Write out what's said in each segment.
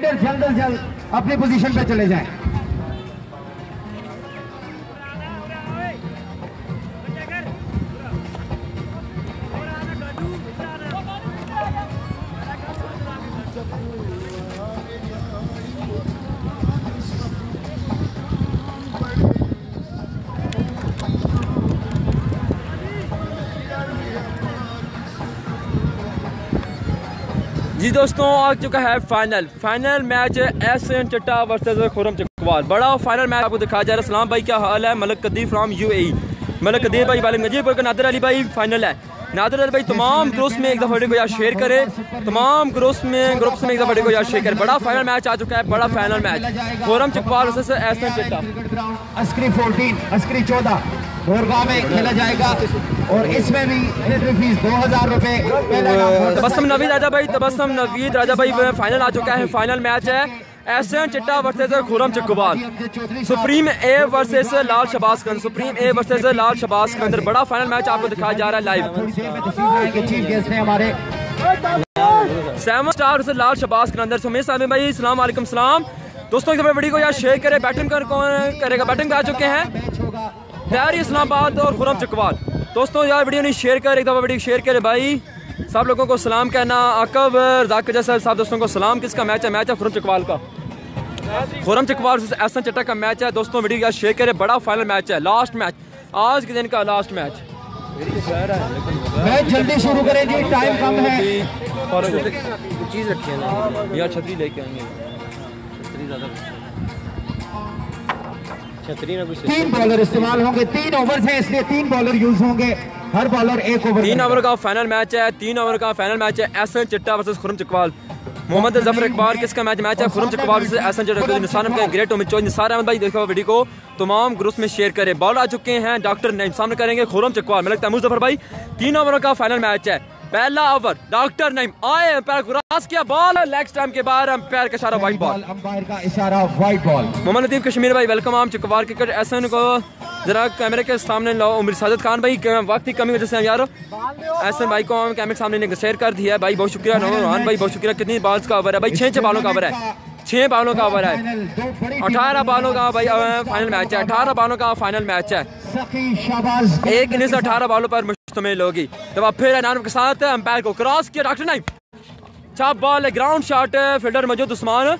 Fielder जल्द से जल्द अपनी पोजीशन पे चले जाएं। जी दोस्तों, आ चुका है final match Ehsan Chatta versus Khurram Chakwal. बड़ा फाइनल मैच आपको दिखाया जा रहा है। सलाम भाई, क्या हाल है? मलक कदीर फ्रॉम यूएई, मलक कदीर भाई वाले नजीपुर का नादिर अली भाई फाइनल है। नादिर अली भाई तमाम ग्रुप्स में एक दफा वीडियो को यार शेयर करे, तमाम ग्रुप्स में एक दफा वीडियो को यार शेयर करे। बड़ा फाइनल मैच आ चुका है, बड़ा final match Khurram Chakwal versus Ehsan Chatta. Askari 14 Askari 14 गोरगांव में खेला जाएगा और इसमें भी एंट्री फीस 2000 रुपए। तबस्सुम नवीद राजा भाई फाइनल आ चुका है। फाइनल मैच है Ehsan Chatta versus Khurram Chakwal. Supreme A versus Lal Shahbaz के अंदर, supreme A versus Lal Shahbaz के अंदर बड़ा फाइनल मैच आपको दिखाया जा रहा है लाइव। चीफ गेस्ट हैं हमारे 7 स्टार वर्सेस लाल शबाज के अंदर। सुमेश साहब भाई अस्सलाम वालेकुम सलाम। दोस्तों एक दफा वीडियो को यार शेयर करें। बैटिंग कौन करेगा? बैटिंग पे आ चुके हैं तैयारी इस्लामाबाद और खुर्रम चकवाल। दोस्तों यार वीडियो नहीं शेयर कर, एक दफा वीडियो शेयर करे भाई। सब लोगों को सलाम कहना। आकब रज़ाक जैसा सब दोस्तों को सलाम। किसका मैच है? मैच है खुर्रम चकवाल का। खुर्रम चकवाल से एहसन चट्टा का मैच है। दोस्तों वीडियो यार शेयर करे, बड़ा फाइनल मैच है, लास्ट मैच, आज के दिन का लास्ट मैच। जल्दी शुरू करें जी, टाइम कम है। चीज रखी है ना यार, छतरी लेके आएंगे। छतरी 3 बॉलर इस्तेमाल होंगे, 3 ओवर है इसलिए 3 बॉलर यूज होंगे, हर बॉलर 1 ओवर। 3 ओवर का फाइनल मैच है, 3 ओवर का फाइनल मैच है एहसन चट्टा वर्सेस खुर्रम चकवाल। मोहम्मद जफर इकबाल किसका मैच है? खुर्रम चकवाल वर्सेस एहसन चट्टा। निसार अहमद का ग्रेट उम्मीद चौधरी। निसार अहमद भाई देखो वीडियो को तमाम ग्रुप्स में शेयर करें। बॉल आ चुके हैं, डॉक्टर नईम सामने करेंगे खुर्रम चकवाल। मलिक तैमूर जफर भाई 3 ओवर का फाइनल मैच है। पहला ओवर डॉक्टर नईम आए, अंपायर क्रॉस किया, बॉल लेग स्टंप के बाहर, अंपायर का इशारा वाइड बॉल, अंपायर का इशारा वाइड बॉल। मोहम्मद लतीफ कश्मीर भाई वेलकम। आम चकवाल क्रिकेट एहसन को जरा कैमरे के सामने लाओ। उमर साजिद खान भाई वक्त की कमी वजह से यार एहसन भाई को कैमरे के सामने शेयर कर दिया है भाई, बहुत शुक्रिया। नौरान भाई बहुत शुक्रिया। कितनी बॉल्स का ओवर है भाई? 6 बॉलों का ओवर है, 6 बॉलों का ओवर है। 18 बॉलों का भाई फाइनल मैच है, 18 बॉलों का फाइनल मैच है। एक इनिंग्स 18 बॉलों पर मुश्तमिल होगी। तो फिर नाम के साथ अंपायर को क्रॉस किया डॉक्टर नाइम, छाप बॉल, ग्राउंड शॉट, फील्डर मौजूद उस्मान।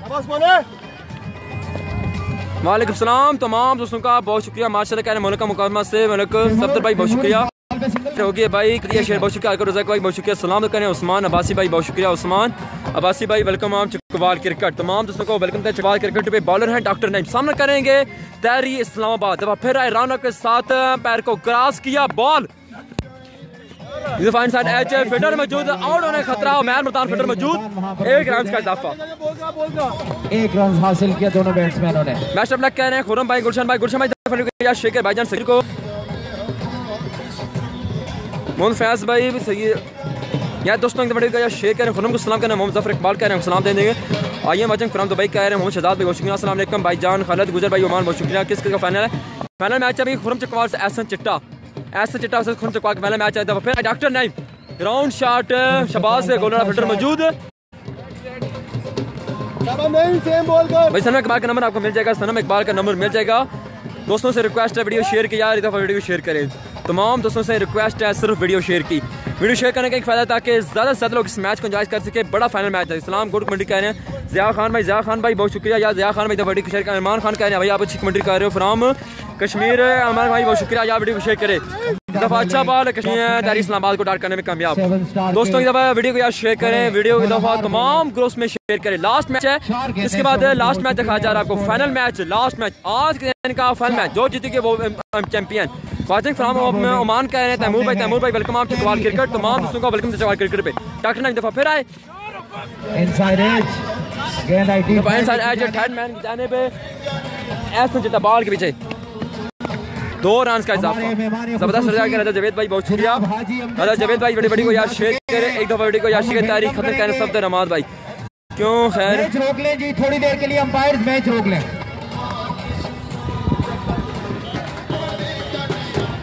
वालेकुम सलाम तमाम दोस्तों का बहुत शुक्रिया। माशाल्लाह कह रहे मुल्क मुकामा से मलिक सफ्तर भाई बहुत शुक्रिया हो गया भाई। क्रिया शेयर बहुत शुक्रिया। रज़ाक भाई बहुत शुक्रिया। सलाम करें उस्मान अब्बासी भाई बहुत शुक्रिया। उस्मान अब्बासी भाई वेलकम। आम चकवाल क्रिकेट तमाम दोस्तों को वेलकम। चकवाल क्रिकेट पे बॉलर हैं डॉक्टर नाइम, सामना करेंगे तैयारी इस्लामाबाद। फिर आए राना के साथ पैर को क्रॉस किया, बॉल फील्डर मौजूद, आउट होने खतरा। उमैर मुल्तान फील्डर मौजूद, 1 रन का इजाफा, 1 रन हासिल किया दोनों बैट्समैनों ने। मैच अपना कह रहे हैं खुर्रम भाई, गुलशन भाई, शेखर भाईजान सही को, मोहम्मद फैज भाई सही यार। दोस्तों एक शेयर करें, खुर्रम को सलाम करें। मोहम्मद जफर इकबाल कह रहे हैं सलाम दे देंगे। आइए मचंग खुर्रम तो भाई कह रहे हैं। मोहम्मद शहजाद भाई बहुत शुक्रिया। अस्सलाम वालेकुम भाईजान। खालिद गुजर भाई ओमान बहुत शुक्रिया। किसका फाइनल है? फाइनल मैच है भाई खुर्रम चकवाल से एहसन चट्टा। एहसन चट्टा वर्सेस खुर्रम चकवाल का पहला मैच है। फिर doctor Naim ground shot, Shahbaz से गोलर फील्डर मौजूद भाई। सनम इकबाल का नंबर आपको मिल जाएगा, सनम इकबाल का नंबर मिल जाएगा। दोस्तों से रिक्वेस्ट है वीडियो शेयर की यार, एक दफा वीडियो शेयर करें। तमाम दोस्तों से रिक्वेस्ट है सिर्फ वीडियो शेयर की। वीडियो शेयर करने का एक फायदा ताकि ज़्यादा से ज़्यादा लोग इस मैच को एंजॉय कर सके। बड़ा फाइनल मैच है। इस्लाम गुड कमेंट्री कह रहे हैं। ज़िया खान भाई बहुत शुक्रिया यार। ज़िया खान भाई तो वीडियो शेयर कर। इरमान खान कह रहे हैं भाई आप अच्छी कमेंट्री कर रहे हो फ्राम कश्मीर। अमर भाई बहुत शुक्रिया यार, वीडियो शेयर करे। दफा अच्छा बॉल कश्मीर तैयारी इस्लामाबाद को डाट करने में कामयाब। दोस्तों एक दफा वीडियो को यार शेयर करें, वीडियो एक दफा तमाम ग्रुप्स में शेयर करें। लास्ट मैच है, इसके बाद लास्ट मैच दिखाया जा रहा है आपको। फाइनल मैच, लास्ट मैच, आज के दिन का फाइनल मैच, जो जीतेंगे वो चैंपियन। वाचिंग फ्रॉम ओमान कह रहे हैं तैमूर भाई वेलकम। आप चकवाल क्रिकेट तमाम दोस्तों को वेलकम चकवाल क्रिकेट पे। डॉक्टर ने एक दफा फिर आए इनसाइड एज, गेंद आईटी इनसाइड एज, थर्ड मैन जाने पे एहसन चट्टा बॉल के पीछे 2 रन का इजाफा। जबरदस्त रजा के रजा जवेद भाई बहुत शुक्रिया। रजा जवेद भाई बड़ी को यार शेयर करें, एक दफा वीडियो को यार शेयर। तारीख खत्म कहने सब रमाद भाई क्यों खैर मैच रोक लें जी थोड़ी देर के लिए, अंपायर मैच रोक लें।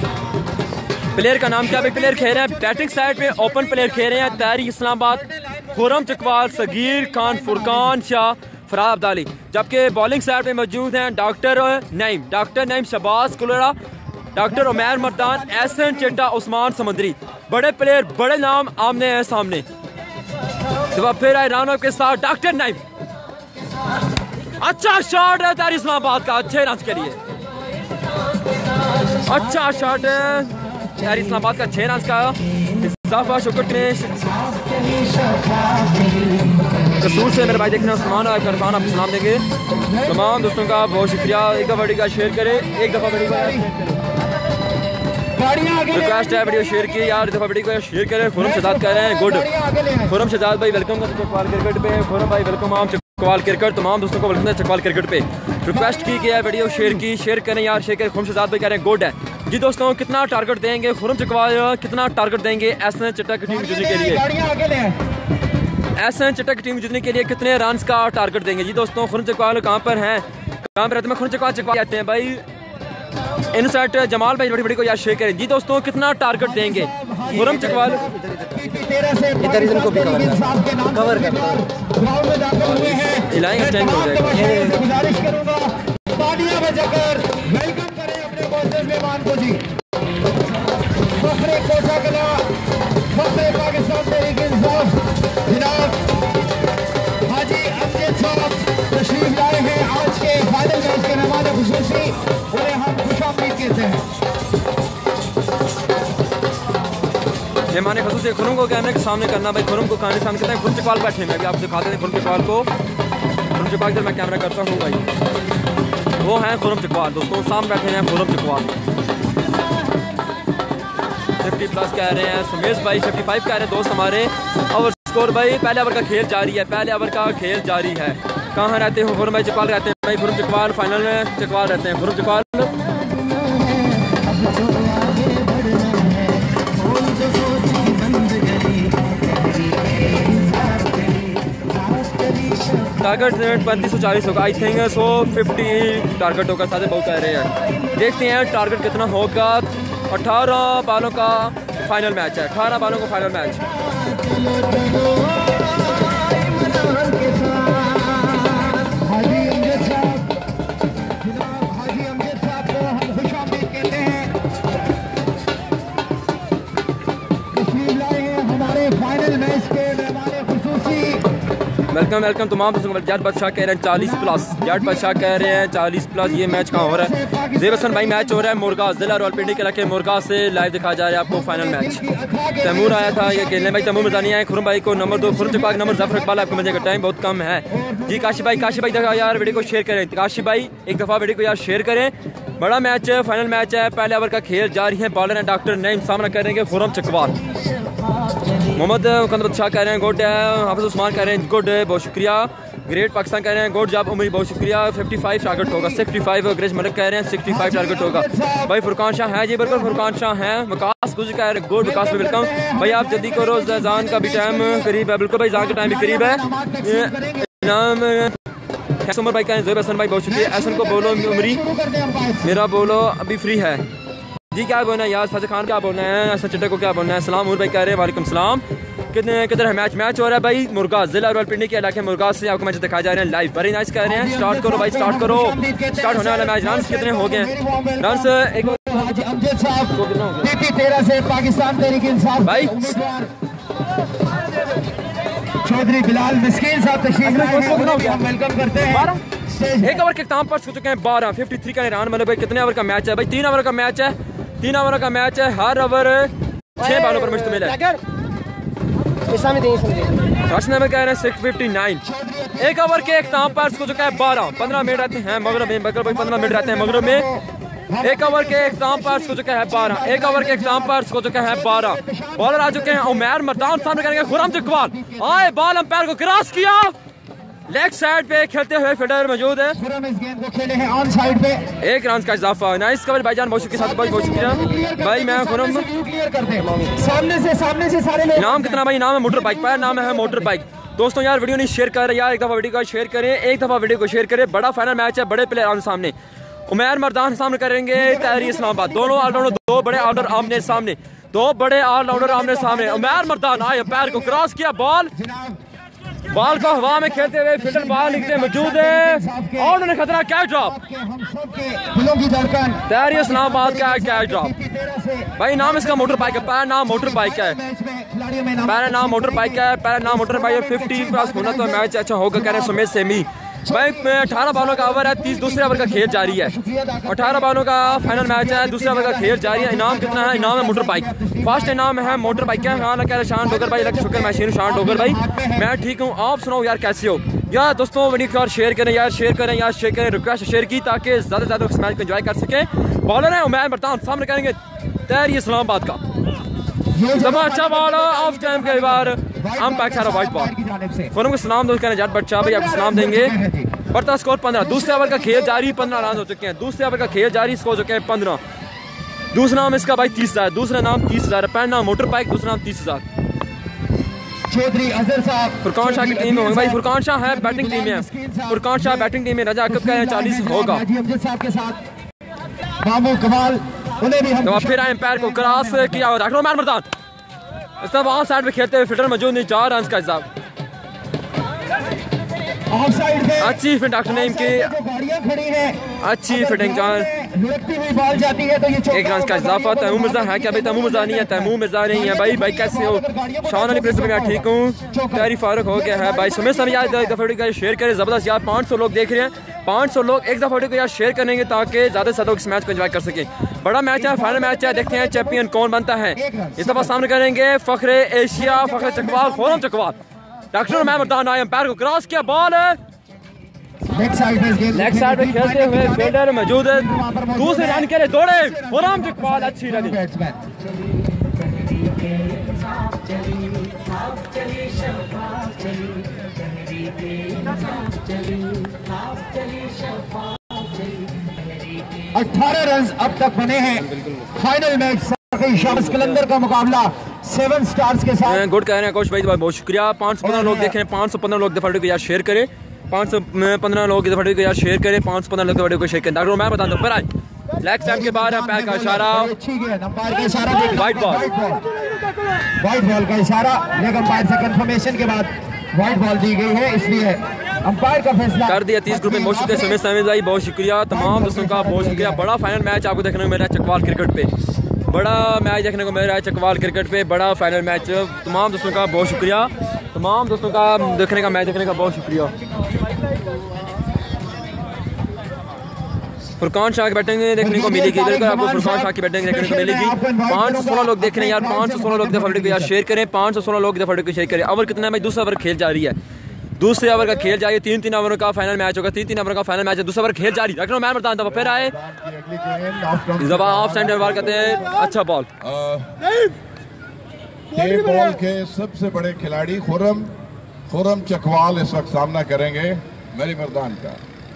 प्लेयर का नाम क्या? प्लेयर खेल रहे हैं बैटिंग साइड पे, ओपन प्लेयर खेल रहे हैं तैयारी इस्लामाबाद खुरम चकवाल, सगीर खान, फुरकान शाह, फराह अब्दाली। जबकि बॉलिंग साइड में मौजूद हैं डॉक्टर नईम, शहबाज कुलरा, डॉक्टर उमैर मर्दान, एहसन चिट्टा, उस्मान समंदरी। बड़े प्लेयर, बड़े नाम आमने हैं सामने। तो फिर आए रानव के साथ डॉक्टर नईम। अच्छा शॉट है तारी इस्लामाबाद का, अच्छे रन के लिए अच्छा शॉट है तारी इस्लामाबाद का, 6 रन का इजाफा। शुक्र कसूर से मेरे भाई देखना उस्मान और करफान आप सलाम देंगे। तमाम दोस्तों का बहुत शुक्रिया। एक दफ़ा वीडियो का शेयर करें, एक दफ़ा वीडियो का रिक्वेस्ट है वीडियो शेयर की यार, दफ़ा वीडियो को शेयर करें। खुरम शहजाद कह रहे हैं गुड। खुरम शहजाद भाई वेलकम चकवाल क्रिकेट पे। खुरम भाई वेलकम आम चकवाल क्रिकेट। तमाम दोस्तों को वेलकम है चकवाल क्रिकेट पे। रिक्वेस्ट की गया है वीडियो शेयर की, शेयर करें यार, शेयर करें। खुरम शहजाद भाई कह रहे हैं गुड है जी। दोस्तों कितना टारगेट देंगे खुरम चकवाल, कितना टारगेट देंगे एहसन चिट्टा की टीम जीतने के लिए? एहसन चिट्टा की टीम जीतने के लिए कितने रन का टारगेट देंगे जी? दोस्तों खुरम चकवाल कहाँ पर हैं, कहाँ पर रहते हैं? खुरम चकवाल आते हैं भाई। इनसाइट जमाल भाई बड़ी बड़ी को यार शेयर करें जी। दोस्तों कितना टारगेट देंगे खुरम चकवाल? इधर इनको भी कवर कर हिलाएंगे टाइम हो जाएगा। वेलकम करें अपने मोअज़्ज़ज़ मेहमान को जी। फख्रे कोटा कला, फख्रे पाकिस्तान तहरीक इंसाफ जनाब हाजी अमजद साहब तशरीफ लाए हैं आज के फाइनल मैच के मेहमान खुसूसी, उन्हें हम खुशामदीद कहते हैं। मेहमान खुसूसी खुरम को कैमरे के सामने करना भाई, खुरम को कैमरे सामने करते हैं। खुरम चकवाल बैठे हैं, अभी आप दिखाते हैं खुरम चकवाल को। खुरम चकवाल मैं कैमरा करता हूँ भाई, वो हैं खुरम चकवाल। दोस्तों सामने बैठे हैं खुरम चकवाल। 50+ कह रहे हैं सुमेश भाई, 55 कह रहे हैं दोस्त हमारे। ओवर स्कोर भाई, पहले ओवर का खेल जारी है, पहले ओवर का खेल जारी है। कहाँ रहते हो खुरम भाई? चकवाल रहते हैं भाई। खुरम चकवाल फाइनल में चकवाल रहते हैं। खुरम चकवाल टारगेट 3540 होगा आई थिंक, 150 टारगेट होगा, सारे बहुत कह रहे हैं। देखते हैं टारगेट कितना होगा। 18 बालों का फाइनल मैच है, 18 बालों का फाइनल मैच। वेलकम वेलकम तमाम दोस्तों। जाट बादशाह कह रहे हैं 40+, जाट बादशाह कह रहे हैं 40+। ये मैच कहाँ हो रहा है? ज़ेब हसन भाई मैच हो रहा है मुरगास, जिला रावलपिंडी के इलाके मुरगास से लाइव दिखाया जा रहा है आपको फाइनल मैच। तैमूर आया था ये खेलने भाई, तैमूर मदानी आए। खुरम भाई को नंबर 2, खुरम चकवाल नंबर जफर इकबाल आपको मिलेगा, टाइम बहुत कम है जी। काशी भाई देखा यार वीडियो को शेयर करें। काशी भाई एक दफ़ा वीडियो को यार शेयर करें। बड़ा मैच है, फाइनल मैच है, पहले ओवर का खेल जारी है। बॉलर है डॉक्टर नईम, सामना करेंगे खुरम चकवाल। मोहम्मद कंदर शाह कह रहे हैं गुड है। हाफिज उस्मान कह रहे हैं गुड है, बहुत शुक्रिया। ग्रेट पाकिस्तान कह रहे हैं गुड जॉब उमरी, बहुत शुक्रिया। 55 टारगेट होगा, 65। ग्रेस मलिक कह रहे हैं 65 टारगेट होगा भाई। फुरकान शाह है जी, बिल्कुल फुरकान शाह हैं। विकास कुछ कह रहे हैं गुड, विकास में वेलकम भाई। आप जल्दी करो, जान का भी टाइम करीब है। बिल्कुल भाई, जान का टाइम भी करीब है। नाम उमर भाई कह रहे हैं ज़ेब हसन भाई, बहुत शुक्रिया। एहसन को बोलो उमरी मेरा बोलो अभी फ्री है जी। क्या बोलना है यार? सच खान क्या बोलना है? एहसन चिट्टा को क्या बोलना है? सलाम उमर भाई कह रहे हैं वालेकुम सलाम। किधर है मैच? मैच हो रहा है भाई मुरगास, जिला रावलपिंडी के इलाके मुरगास से आपको मैच दिखाए जा रहे हैं लाइव। वेरी नाइस कह रहे हैं। स्टार्ट करो भाई, स्टार्ट करो। स्टार्ट होने वाला मैच। रन कितने हो गए? रन एक अमजद साहब 13 से पाकिस्तान तहरीक इंसाफ भाई। चौधरी बिलाल मिस्कीन साहब तशरीफ लाए हैं, हम वेलकम करते हैं। एक ओवर के इख्तिताम पर हो चुके हैं 12, 53 का रन। मतलब भाई कितने ओवर का मैच है भाई? 3 ओवर का मैच है, 3 ओवर का मैच है। हर ओवर 6 बालों पर मुश्तमिल है। में कह रहे हैं 659। एक ओवर के इख्तिताम पर हो चुका है 12, 15 मिनट रहते हैं मगरब में। भाई 15 मिनट रहते हैं मगरब में। एक ओवर के इख्तिताम पर हो चुका है 12, एक ओवर के इख्तिताम पर हो चुका है 12। बॉलर आ चुके हैं उमैर मर्दान, सामने करेंगे खुरम चकवाल। आए बॉल अंपायर को क्रॉस किया, लेग साइड पे खेलते हुए फील्डर मौजूद है। खुरम इस गेंद को खेले हैं ऑन साइड पे। 1 रन का इजाफा। नाइस कवर भाईजान, बहुत शुक्रिया बहुत शुक्रिया भाई। मैं खुरम सामने से सारे नाम कितना भाई? नाम है मोटर बाइक, पर नाम है मोटर बाइक। दोस्तों यार वीडियो नहीं शेयर कर रहे यार, एक दफा वीडियो को शेयर करें, एक दफा वीडियो को शेयर करें। बड़ा फाइनल मैच है, बड़े प्लेयर आमने सामने। उमैर मर्दान सामने करेंगे तहरीर इस्लामाबाद। दोनों ऑलराउंडर, 2 बड़े ऑलराउंडर आमने सामने, 2 बड़े ऑलराउंडर आमने सामने। उमैर मर्दान आए, पैर को क्रॉस किया, बॉल बॉल को हवा में खेलते हुए फील्डर बॉल नीचे मौजूद है और उन्होंने खतरा कैच ड्रॉप। तैयारी इस्लामाबाद का कैच ड्रॉप। भाई नाम इसका मोटर बाइक है, पहला नाम मोटर बाइक है, पहला नाम मोटर बाइक है, पहला नाम मोटर बाइक है। 50 प्लस होना तो मैच अच्छा होगा कह रहे हैं सुमित सेमी। भाई 18 बॉलों का ओवर है, 30 दूसरे ओवर का खेल जारी है। 18 बॉलों का फाइनल मैच है, दूसरे ओवर का खेल जारी है। इनाम कितना है? इनाम है मोटर बाइक। फर्स्ट इनाम है मोटर बाइक है। हाँ कह रहे शान डोगर भाई, शुक्र मैं शान डोगर भाई, मैं ठीक हूँ, आप सुनाओ यार कैसे हो यार। दोस्तों वीडियो शेयर करें यार, शेयर करें यार, शेयर करें, रिक्वेस्ट शेयर की ताकि ज्यादा से ज्यादा इस मैच को एंजॉय कर सके। बॉलर है उमैर मर्दान, सामने करेंगे तैयारी इस्लामाबाद का। अच्छा बॉल ऑफ टाइम के बाद अंपायर सारा व्हाइट बॉल। फोरम को सलाम दोस्त कहने जाट बच्चा भाई आपको सलाम देंगे। बढ़ता स्कोर 15। दूसरे ओवर का खेल जारी, 15 रन हो चुके हैं। दूसरे ओवर का खेल जारी, स्कोर हो चुके हैं 15। दूसरा नाम इसका भाई 30,000, दूसरा नाम 30,000, पहला नाम मोटर बाइक, दूसरा नाम 30,000। चौधरी अजहर साहब फुरकान शाह की टीम में होंगे भाई। फुरकान शाह है बैटिंग टीम में, फुरकान शाह बैटिंग टीम में। रजा अकब का 40 होगा। बाबू कमाल उन्हें भी हम तो फिर एम्पायर को क्रॉस किया और उमैर मर्दान इस तरह ऑफ साइड पे खेलते हुए फील्डर मौजूद नहीं, 4 रन का हिसाब। ऑफ साइड पे अच्छी फिट डॉक्टर नेम की गाड़ियां खड़ी हैं, अच्छी फिटिंग जान लुढ़कती हुई बॉल जाती है तो ये 1 रन का इजाफा। तैमूर मिर्जा है क्या भाई? तैमूर मिर्जा नहीं है, तैमूर मिर्जा नहीं है भाई। भाई कैसे हो? शान अली प्रिंसिपल मैं ठीक हूँ। तैयारी फारूक हो गया है भाई। सुमित सर यार एक दफा वीडियो शेयर करें, जबरदस्त यार 500 लोग देख रहे हैं। 500 लोग एक दफा वीडियो को यार शेयर करेंगे ताकि ज्यादा से ज्यादा इस मैच को एंजॉय कर सके। बड़ा मैच है, फाइनल मैच है, देखते हैं चैंपियन कौन बनता है। इस दफा सामने करेंगे Fakhre Asia, Fakhre Chakwal, forum Chakwal. Doctor Umair Mardan आए, एम्पायर को क्रॉस किया, बॉल लेग साइड पे खेलते हुए फील्डर मौजूद है। दूसरे रन के लिए दौड़े फोरम चकवाल, अच्छी रनिंग। अठारह रन अब तक बने हैं। फाइनल मैच शामस कलंदर का मुकाबला 7 स्टार्स के साथ। गुड कह रहे हैं कोच भाई, बहुत शुक्रिया। 515 लोग देख रहे हैं, 515 लोग दफा को यार शेयर करें, 515 लोग दफा को यार शेयर करें, 515 लोग दफा को शेयर करें। डॉक्टर मैं बता दूं पर आज लेग स्टैम्प के बाद पैर का इशारा, व्हाइट बॉल, व्हाइट बॉल का इशारा लेग अंपायर से कंफर्मेशन के बाद व्हाइट बॉल दी गई है, इसलिए अंपायर का फैसला कर दिया। 30 ग्रुप में बहुत शुक्रिया सुमित समीर भाई, बहुत शुक्रिया। तमाम दोस्तों का बहुत शुक्रिया। बड़ा फाइनल मैच आपको देखने को मिल रहा है चकवाल क्रिकेट पे, बड़ा मैच देखने को मिल रहा है चकवाल क्रिकेट पे, बड़ा फाइनल मैच। तमाम दोस्तों का बहुत शुक्रिया, तमाम दोस्तों का देखने का मैच देखने का बहुत शुक्रिया। फुरकान शाह की बैटिंग देखने को मिलेगी, बिल्कुल आपको फुरकान शाह की बैटिंग देखने को मिलेगी। 516 लोग देख रहे हैं यार, 516 लोग दफा को यार शेयर करें, 516 लोग दफा को शेयर करें। ओवर कितना है भाई? दूसरा ओवर खेल जारी है, दूसरे ओवर का खेल जारी, 3-3 ओवर का फाइनल मैच होगा, 3-3 ओवर का फाइनल मैच है, दूसरा ओवर खेल जारी। रखना मैं बताता हूं, फिर आए जबा ऑफ सेंटर बॉल कहते हैं, अच्छा बॉल। बॉल के सबसे बड़े खिलाड़ी खुरम चकवाल इस वक्त सामना करेंगे मेरी मर्दान का।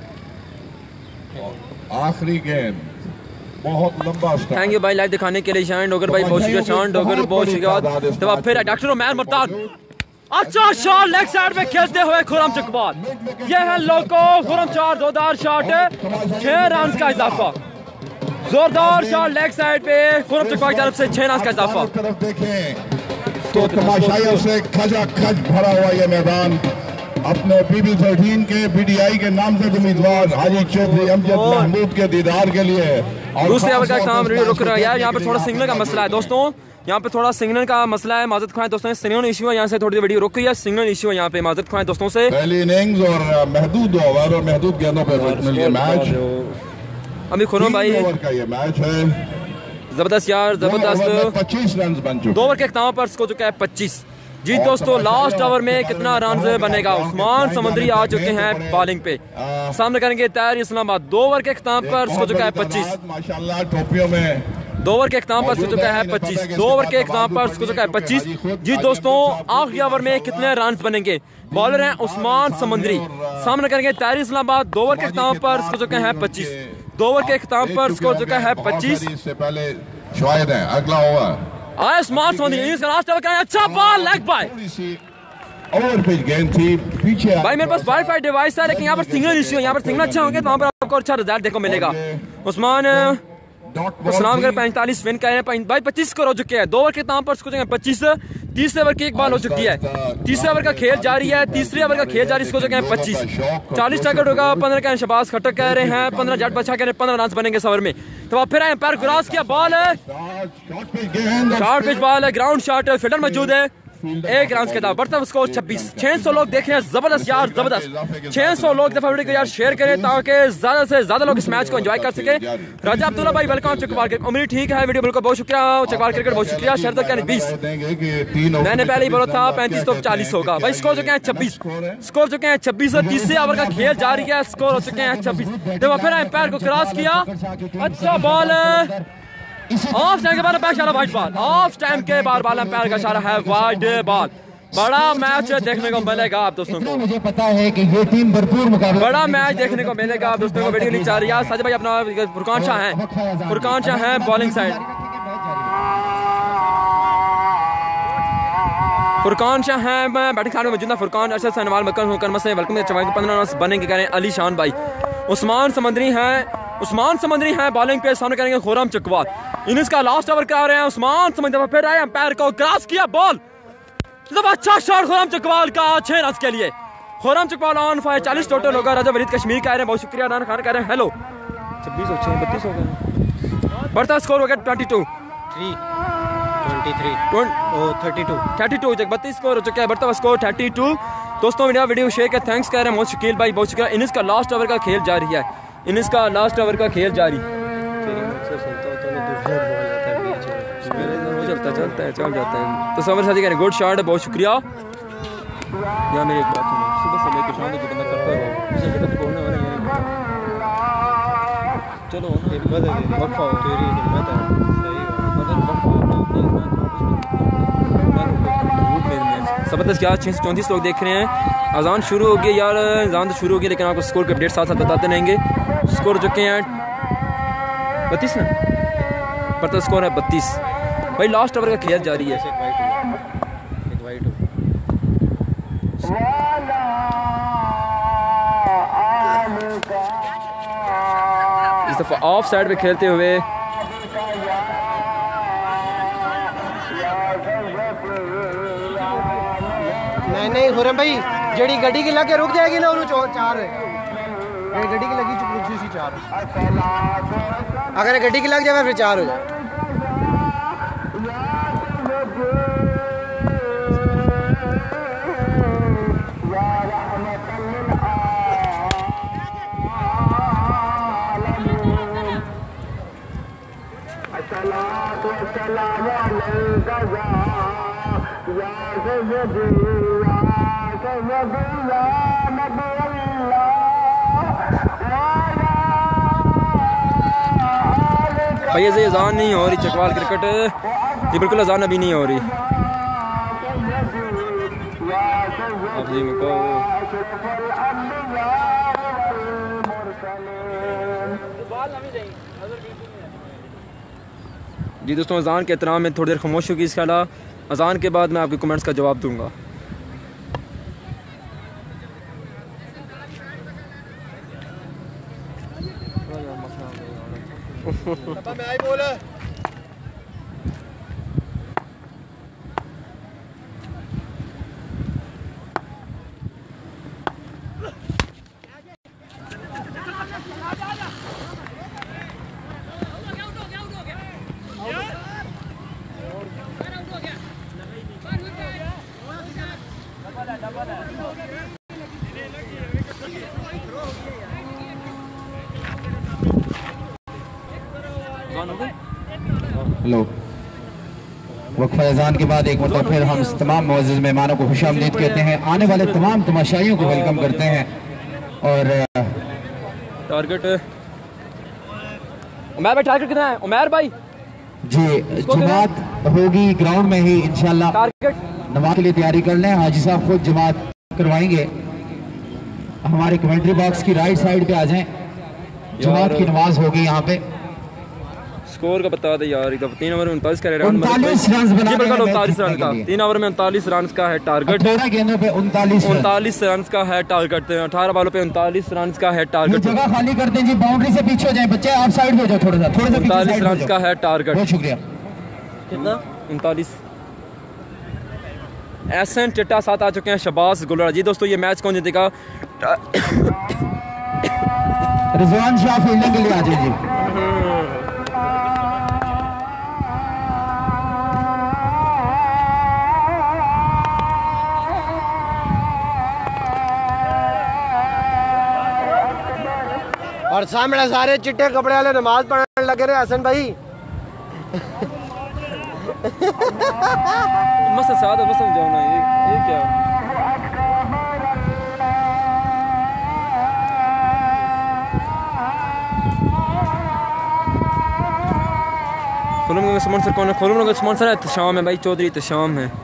आखिरी गेंद बहुत लंबा। थैंक यू भाई लाइव दिखाने के लिए शान डोगर भाई, बहुत शुक्रिया शान डोगर, बहुत शुक्रिया। तो फिर डॉक्टर उमैर मर्दान अच्छा शॉट लेग साइड में खेलते हुए खुरम चकवाल, ये है लोको खुरम 4 जोरदार शॉट, 6 रन का इजाफा, जोरदार शॉट लेग साइड पे खुरम चकवाल की तरफ से 6 रन का इजाफा। तरफ देखें तो तमाशाइयों से खचा खच भरा हुआ ये मैदान अपने PB13 के BDI के नामजद उम्मीदवार हाजी चौधरी अमजद महमूद के दीदार के लिए। दूसरे ओवर का काम रुक रहा है यार, यहाँ पे थोड़ा सिग्नल का मसला है दोस्तों, यहाँ पे थोड़ा सिग्नल का मसला है, माजत खाएं दोस्तों, सिग्नल इशू है, यहाँ से थोड़ी वीडियो रुक गई है, सिग्नल इशू है यहाँ पे, माजत खाएं दोस्तों से। पहली इनिंग्स और महदूद ओवर और महदूद गेंदों पे मिल गया मैच। अभी खुरम भाई ओवर का ये मैच है, जबरदस्त यार, जबरदस्त। 25 रन बन चुके, 2 ओवर के अख्ताम पर स्कोर चुका है 25। जी दोस्तों लास्ट ओवर में कितना रन बनेगा? उस्मान समंदरी आ चुके हैं बॉलिंग पे, सामने करेंगे तैयारी इस्लामाबाद। 2 ओवर के अख्ताम पर स्कोर चुका है 25, माशाल्लाह टोपियों में 2 ओवर के अख्ताम पर स्कोर चुका है 25, 2 ओवर के अख्ताम पर स्कोर चुका है 25। जी दोस्तों आखिरी ओवर में कितने रन बनेंगे? बॉलर हैं उस्मान समंदरी, सामने करेंगे तैयारी इस्लामाबाद। 2 ओवर के अख्ताम पर स्कोर चुका है 25, 2 ओवर के अख्ताम पर स्कोर चुका है 25। इससे पहले शायद है अगला ओवर उस्मान समंदरी, इसका लास्ट ओवर का अच्छा ball leg bye, over pitch गेंद थी पीछे। भाई मेरे पास वाईफाई डिवाइस है लेकिन यहाँ पर सिग्नल इश्यू है, यहाँ पर सिग्नल अच्छा होंगे तो वहाँ पर आपको अच्छा रिजल्ट देखो मिलेगा। उस्मान सलाम कर 45 विन कर रहे हैं भाई, 25 स्कोर हो चुके हैं। 2 ओवर के ताम पर स्कोर 25, तीसरे ओवर की एक बॉल हो चुकी है। तीसरे ओवर का खेल जारी है। तीसरे ओवर का खेल जारी, इसको जो है 25 40 टारगेट होगा। 15 का शहबाज खट्टर कह रहे हैं 15 जट बचा कह रहे हैं 15 रन बनेंगे इस ओवर में। तो अब फिर एम्पायर क्रॉस किया, बॉल है शॉर्ट पिच बॉल है, ग्राउंड शॉट, फील्डर मौजूद है। एक रन के बाद बढ़ता स्कोर 26। 600 लोग देख रहे हैं, जबरदस्त यार जबरदस्त। 600 लोग दफा वीडियो को यार शेयर करें ताकि ज्यादा से ज्यादा लोग इस मैच को एंजॉय कर सके। राजा अब्दुल्ला भाई वेलकम चकवाल क्रिकेट, उम्मीद ठीक है वीडियो बिल्कुल बहुत शुक्रिया चकवाल क्रिकेट बहुत शुक्रिया। शर्त क्या 20 मैंने पहले ही बोला था 35 तो 40 होगा भाई। स्कोर जो क्या है 26, स्कोर जो क्या है 26 और तीसरे ओवर का खेल जारी है। स्कोर हो चुके हैं 26। तो फिर एम्पायर को क्रॉस किया, अच्छा बॉल ऑफ टाइम के बाद अंपायर इशारा वाइड बॉल, ऑफ टाइम के बाद बॉल अंपायर का इशारा है वाइड बॉल। बड़ा मैच देखने को मिलेगा आप दोस्तों को, मुझे पता है कि ये टीम भरपूर मुकाबला, बड़ा मैच देखने को मिलेगा आप दोस्तों को। वीडियो नहीं चाह रही है साजिद भाई अपना फुरकान शाह हैं, फुरकान शाह हैं बॉलिंग साइड, फुरकान शाह हैं बैटिंग साइड में मौजूद है। फुरकान अरशद सनवाल मक्कन होकर मसे वेलकम 15 रन बनेंगे करें अली शान भाई। उस्मान समंदरी हैं बॉलिंग पे, सामने करेंगे खुरम चकवाल। इनिंग्स का लास्ट ओवर करा रहे हैं उस्मान समंदरी। फिर आए अंपायर को क्रॉस किया, बॉल अच्छा शॉट खुरम चकवाल का 6 रन के लिए। Khurram Chakwal on fire 40 total होगा। राजा वरीद कश्मीर कह रहे हैं बहुत शुक्रिया। राना खान कह रहे हैं हेलो 26 हो 6 32 हो गए। बढ़ता स्कोर हो गया 22 32 स्कोर हो चुका है। बढ़ता हुआ स्कोर 32। दोस्तों वीडियो शेयर कर थैंक्स कह रहे हैं बहुत शकील भाई बहुत शुक्रिया। इनिंग्स का लास्ट ओवर का खेल जारी है, इनिंग्स का लास्ट ओवर का खेल जारी चल जाता है। तो समर साथी कह रहे गुड शॉट बहुत शुक्रिया। यार मेरी एक बात सुनो, सुबह से लेकर शाम तक बंदा करता रहो बोलने वाला है। चलो वक्फा हो तेरी हिम्मत है जबरदस्त यार। 634 लोग देख रहे हैं। अजान शुरू हो गई यार, अजान तो शुरू हो गई लेकिन आपको स्कोर के अपडेट साथ साथ बताते रहेंगे। स्कोर चुके हैं 32 ना, पर तो स्कोर है 32 भाई। लास्ट ओवर का खेल जारी है। इस दफा ऑफ साइड पे खेलते हुए नहीं खुरम भाई जड़ी गड्डी की लग के रुक जाएगी ना उन्होंने 4 गड्डी की लगी चुकी 4। अगर गड्डी की लग जाए फिर 4 हो जाए। भाई ऐसे अजान नहीं हो रही चकवाल क्रिकेट, ये बिल्कुल अजान अभी नहीं हो रही। जी दोस्तों अजान के एहतराम में थोड़ी देर खामोश होगी। इसके अलावा अजान के बाद मैं आपके कमेंट्स का जवाब दूंगा। हेलो वक्फा अज़ान के बाद एक मतलब फिर हम तमाम मुअज़्ज़िज़ मेहमानों को खुशामदीद कहते हैं, आने वाले तमाम तमाशाइयों को वेलकम करते हैं। और टारगेट उमर भाई, टारगेट कितना है उमर भाई? जी जमात होगी ग्राउंड में ही इंशाल्लाह। टारगेट नमाज के लिए तैयारी कर लें, हाजी साहब खुद जमात करवाएंगे। हमारे कमेंट्री बॉक्स की राइट साइड पे आ जाएं, जमात की नमाज होगी यहाँ पे। स्कोर का बता दे यार, 3 ओवर में 39 का रन 39 रन बनाने 39 रन का 3 ओवर में 39 रन का है टारगेट। 18 गेंदों पे 39 रन का है टारगेट। 18 बॉलों पे 39 रन का है टारगेट। जगह खाली कर दें जी, बाउंड्री से पीछे हो जाए बच्चे, आप साइड हो जाओ थोड़ा सा 39 रन का है टारगेट। बहुत शुक्रिया। कितना 39 एहसन चिट्टा साथ आ चुके हैं शहबाज गुलर। जी दोस्तों ये मैच कौन जीतेगा? रिजवान शाह फील्डिंग के लिए आ जाइए। और सामने सारे चिट्टे कपड़े वाले नमाज पढ़ने लगे रहे हसन भाई। मस्त साथ है, मस्त समझाओ ना ये क्या? खुलम का स्पॉन्सर कौन है? खुलम का स्पॉन्सर है तशाम है भाई, चौधरी तशाम है।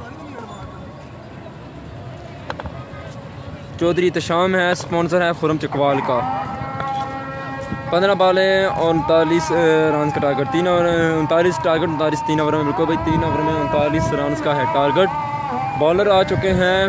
चौधरी तशाम है, स्पॉन्सर है खुरम चकवाल का। 15 बाले और 39 रन का टारगेट, 3 ओवर 39 टारगेट, 3 ओवर में बिल्कुल भाई 3 ओवर में 39 रन का है टारगेट। बॉलर आ चुके हैं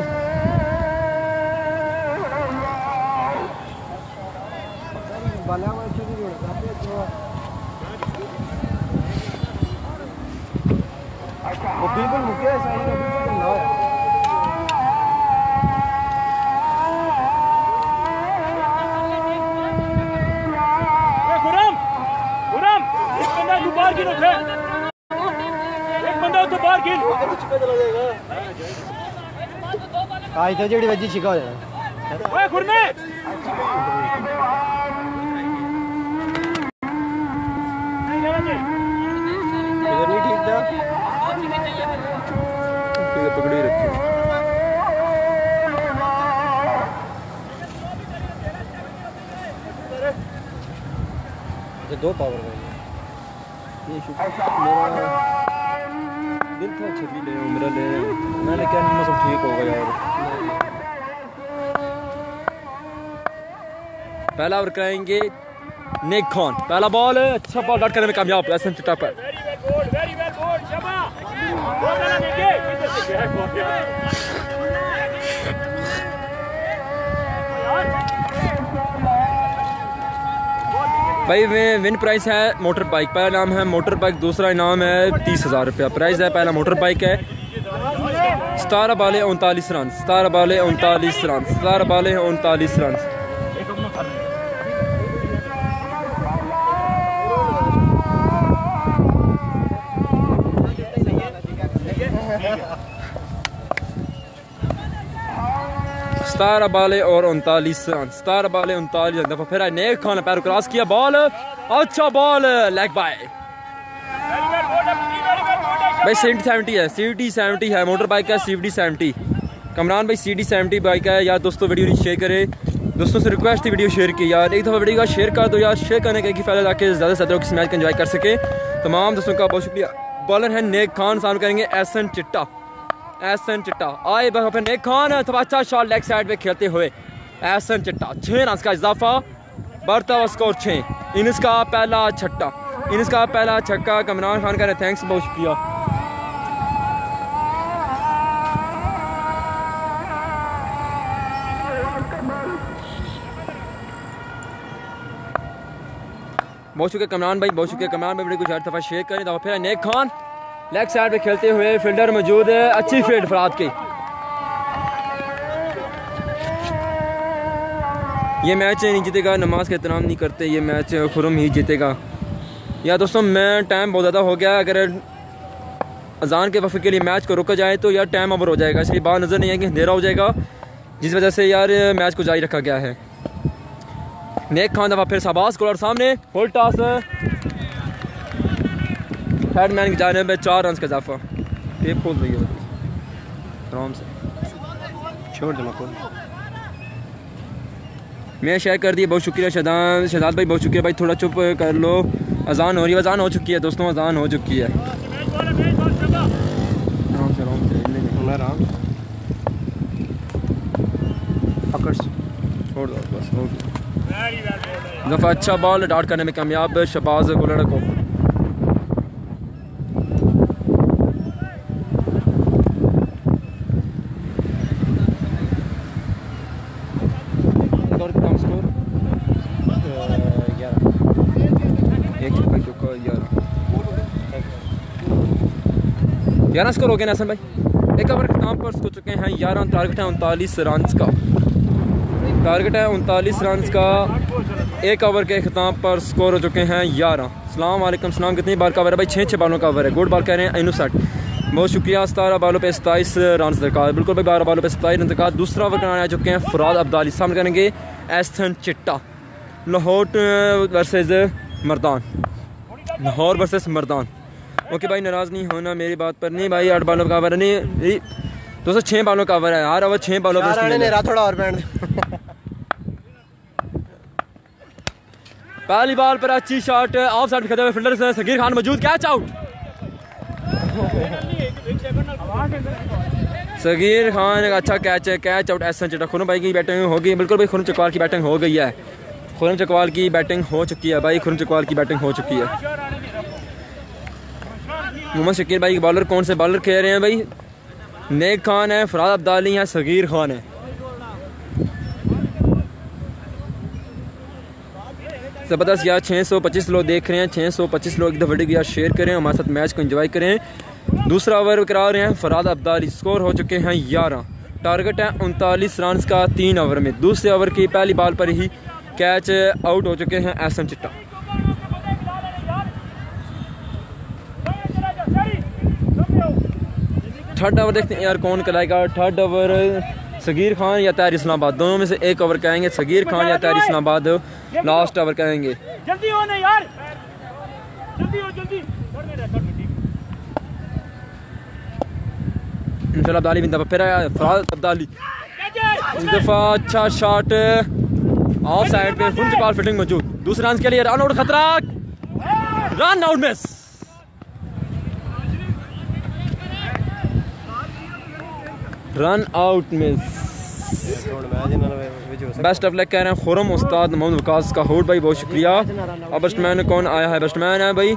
आज तो जेडी वजी छिका हो जाना। ओए खुरने इधर नहीं ठीक था, ठीक है पकड़ी रखी। ये 2 पावर का ये मेरा दिल था छवि ले मेरा ले, मैंने क्या मौसम ठीक होगा यार। पहला ओवर कराएंगे नेक खान, पहला बॉल अच्छा बॉल डॉट करने में कामयाब एहसन चिट्टा पर। भाई विन प्राइस है मोटर बाइक, पहला नाम है मोटर बाइक, दूसरा इनाम है 30,000 रुपया प्राइस है। पहला मोटर बाइक है। 17 बाले 39 रन, 17 बाले 39 रन, 17 बाले 39 रन। सतारह बाले और 39 रन, 17 बाले 39 रन। दफा फिर नेक खान पैर क्रॉस किया, बॉल अच्छा बॉल लेग बाय भाई। CD70 है, CD70 है मोटर बाइक का, CD70 कमरान भाई CD70 बाइक है यार। दोस्तों वीडियो शेयर करे, दोस्तों से रिक्वेस्ट थी वीडियो शेयर की यार, एक दफ़ा वीडियो का शेयर कर दो यार। शेयर करने का एक ही फायदा ताकि ज़्यादा से ज़्यादा लोग इस मैच को एंजॉय कर सके। तमाम दोस्तों का बहुत शुक्रिया। बॉलर है नेक खान, सामने करेंगे एहसन चिट्टा। एहसन चिट्टा आए फिर नेक खान, अच्छा शॉट लेग साइड पे खेलते हुए एहसन चिट्टा। 6 रन का इजाफा, बढ़ता हुआ स्कोर 6। इनिंग्स का पहला छक्का, इनिंग्स का पहला छक्का कमरान खान का। थैंक्स, बहुत शुक्रिया। बहुत शुक्रिया कमरान भाई, बहुत शुक्रिया कमरान भाई। वीडियो को हर दफ़ा शेयर करें। दफा फिर नेक खान लेग साइड पे खेलते हुए, फील्डर मौजूद है, अच्छी फील्ड फराद की। ये मैच नहीं जीतेगा, नमाज का एहतराम नहीं करते, ये मैच खुरम ही जीतेगा। या दोस्तों मैं टाइम बहुत ज़्यादा हो गया, अगर अजान के वक्त के लिए मैच को रोका जाए तो यार टाइम ओवर हो जाएगा, इसलिए बात नज़र नहीं आएगी, अंधेरा हो जाएगा, जिस वजह से यार मैच को जारी रखा गया है। नेक खान दफा फिर शहबाज गुलर सामने, फुल टॉस, हेडमैन की जानिब में 4 रन का इजाफा। टेप खोल रही है आराम से, छोड़ देना खोल। मैं शेयर कर दिया, बहुत शुक्रिया शहजाद भाई, बहुत शुक्रिया भाई। थोड़ा चुप कर लो, अजान हो रही है, अजान हो चुकी है दोस्तों, अजान हो चुकी है। आराम से आराम पकड़ छोड़ दो बस, हो गया। दफा अच्छा बॉल डॉट करने में कामयाब शहबाज गुलर को। यार स्कोर हो गया ना हसन भाई। एक ओवर खिताब पर हो चुके हैं 11, टारगेट है 39 रन का। टारगेट है 39 रन का। एक ओवर के खिताब पर स्कोर हो चुके हैं 11। अस्सलाम वालेकुम। सलाम। कितनी बार का ओवर है भाई? 6 बालों का ओवर है। गुड बॉल कह रहे हैं 59। बहुत शुक्रिया। 17 बालों पे 27 रन दरकार। बिल्कुल भाई 12 बालों पे 27 रन दरकार। दूसरा ओवर कराने आ चुके हैं फराद अब्दाली। सामने करेंगे Ehsan Chatta. Lahore versus Mardan. Lahore versus Mardan. Okay भाई नाराज़ नहीं होना मेरी बात पर। नहीं भाई 8 बालों का ओवर नहीं दोस्तों, 6 बालों का ओवर है। हर ओवर 6 बालों पर। थोड़ा और बैंड पहली बॉल पर अच्छी शॉट ऑफ साइड खेलते हुए फील्डर से सगीर खान मौजूद। Catch out. सगीर खान का अच्छा कैच है। Catch out. एहसन चिट्टा। खुरम भाई की बैटिंग हो गई। बिल्कुल भाई खुरम चकवाल की बैटिंग हो गई है। खुरम चकवाल की बैटिंग हो चुकी है भाई। खुरम चकवाल की बैटिंग हो चुकी है। मोहम्मद शकीर भाई बॉलर कौन से बॉलर खेल रहे हैं भाई? नेक खान है, फराद अब्दाली है, सगीर खान है। ज़बरदस्त यार 625 लोग देख रहे हैं। 625 लोग एक वीडियो यार शेयर करें, हमारे साथ मैच को एंजॉय करें। दूसरा ओवर करा रहे हैं फराद अब्दाली। स्कोर हो चुके हैं 11। टारगेट है 39 रन का 3 ओवर में। दूसरे ओवर की पहली बॉल पर ही कैच आउट हो चुके हैं एहसन चिट्टा। थर्ड ओवर देखते हैं यार कौन कराएगा। थर्ड ओवर सगीर खान या तैयार इस्लामाबाद, दोनों में से एक ओवर कहेंगे। सगीर खान या तैयार इस्लामाबाद लास्ट ओवर कहेंगे। जल्दी हो ना यार, जल्दी हो जल्दी। इंशाल्लाह अब्दाली भी दफा फिर आया फराद अब्दाली। इस दफा अच्छा शॉट ऑफ साइड पे। फुल बॉल फील्डिंग मौजूद। दूसरे रन के लिए रन आउट खतरा। Run out miss. Run out miss. Best of luck कह रहे हैं खुरम उस्ताद मोहम्मद वकास का। होड भाई बहुत शुक्रिया। अब बैट्समैन कौन आया है? बैट्समैन है भाई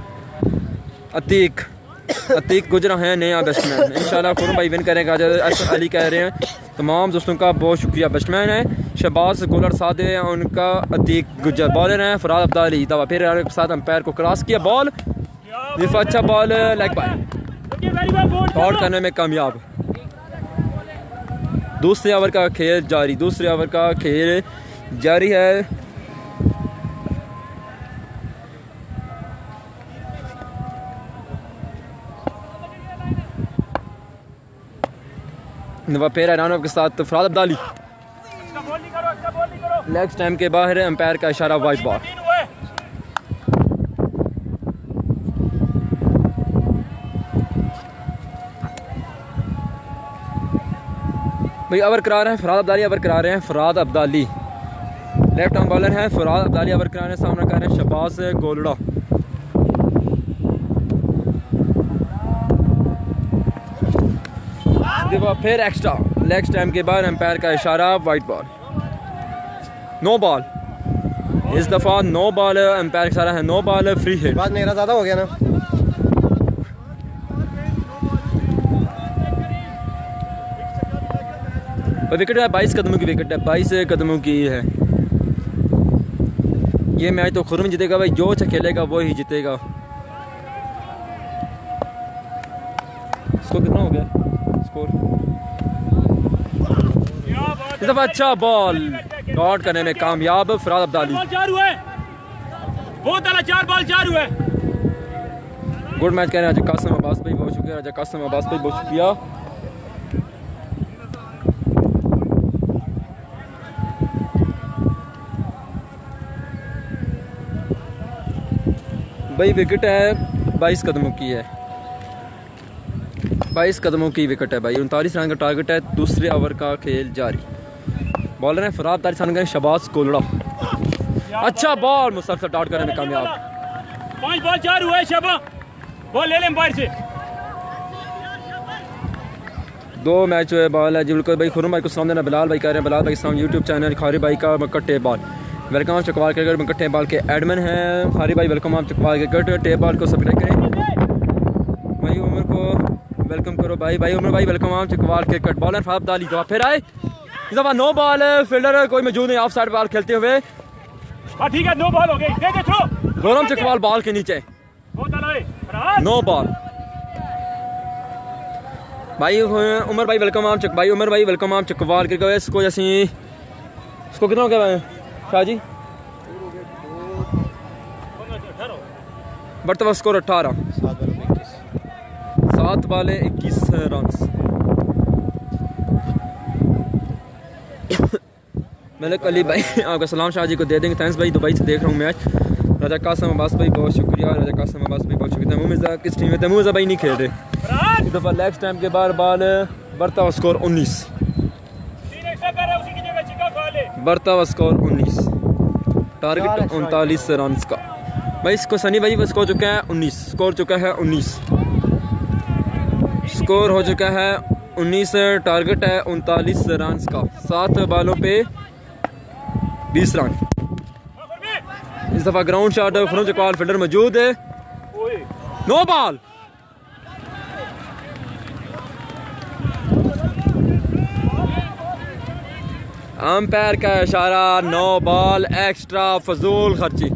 अतीक। अतीक गुजरा है नया बैट्समैन। इंशाल्लाह खुरम भाई विन करेगा। अशरफ अली कह रहे हैं। तमाम दोस्तों का बहुत शुक्रिया। बैट्समैन है शहबाज गोलर सादे हैं, उनका अतीक गुजर। बॉलर हैं फराद अब्दाली। दवा फिर साथ अंपायर को क्रॉस किया। बॉल अच्छा बॉल लेग बाय। आउट करने में कामयाब। दूसरे ओवर का खेल जारी। दूसरे ओवर का खेल जारी है। नवापेरा रानव के साथ फराद अब्दाली। लेग स्टैम्प के बाहर अंपायर का इशारा वाइड बॉल। भाई ओवर करा रहे हैं फराद अब्दाली। ओवर करा रहे हैं Farad Abdali. Left arm bowler हैं फराद अब्दाली। ओवर करा रहे हैं। सामना कर रहे हैं शहबाज गोलड़ा। फिर एक्स्ट्रा लेग स्टैम्प के बाद अंपायर का इशारा वाइड बॉल। No ball. इस दफा नो बॉल। अंपायर का इशारा है नो बॉल। Free hit. बात मेरा ज्यादा हो गया ना। विकेट है 22 कदमों की विकेट है। 22 कदमों की है। ये मैच तो खुरम जीतेगा भाई। जो अच्छा खेलेगा वो ही जीतेगा। स्कोर कितना हो गया? स्कोर इस दफा अच्छा बॉल नॉट करने में कामयाब फराद अब्दाली। बहुत आला 4 बॉल 4 हुए। गुड मैच कह रहे हैं राजा कासिम अब्बास भाई। बहुत शुक्रिया राजा कासिम अब्बास भाई। बहुत शुक्रिया। भाई विकेट है 22 कदमों की है। 22 कदमों की विकेट है भाई। 39 रन का टारगेट है। दूसरे ओवर का खेल जारी। बॉलर है फराद अब्दाली। सामने शहबाज गोलड़ा। अच्छा बॉल मुसलसल आउट करने में कामयाब। 5 बॉल 4 हुए। शबा बॉल ले लें अंपायर से। 2 मैच हुए बॉल है जी। बिल्कुल भाई खुरम भाई को सामने बिलाल भाई कह रहे हैं। बिलाल भाई सामने यूट्यूब चैनल खारी भाई का मक्कटे बॉल। वेलकम आप चकवाल क्रिकेट मक्कटे बॉल के एडमिन हैं खारी भाई। वेलकम आप चकवाल क्रिकेट टे बॉल को सब्सक्राइब करें। भाई उमर को वेलकम करो भाई। भाई उमर भाई वेलकम आप चकवाल क्रिकेट। बॉलर फराद अब्दाली दफा फिर आए। इस दफा नो बॉल। फील्डर कोई मौजूद नहीं। ऑफ साइड बॉल खेलते हुए। ठीक है 9 बॉल हो गई। दे दे थ्रो। खुरम चकवाल बॉल के नीचे। No ball. भाई उमर भाई वेलकम आप चक भाई उमर भाई वेलकम आप चकवाल क्रिकेट इसको जैसे इसको कितना हो गया भाई शाह जी बढ़ता स्कोर 18 7 बाले 21 रन। मलिक अली भाई आपका सलाम शाह जी को दे देंगे। थैंक्स भाई दुबई से देख रहा हूँ मैच। राजा कासम अब्बास भाई बहुत शुक्रिया। राजा कासम अब्बास भाई बहुत शुक्रिया। तैमूर मिर्जा किस टीम में? तैमूर मिर्जा भाई नहीं खेल रहे इस दफ़ा। लेग टाइम के बाद बॉल बढ़ता हुआ स्कोर 19 बढ़ता हुआ स्कोर 19 टारगेट 39 रन का। भाई इसको सनी भाई स्कोर चुका है 19 स्कोर चुका है 19 स्कोर हो चुका है 19 टारगेट है 39 रन का। 7 बॉलों पे 20 रन। इस दफा ground shot from Chakwal fielder मौजूद है। नो बॉल अंपायर का इशारा नो बॉल एक्स्ट्रा फजूल खर्ची।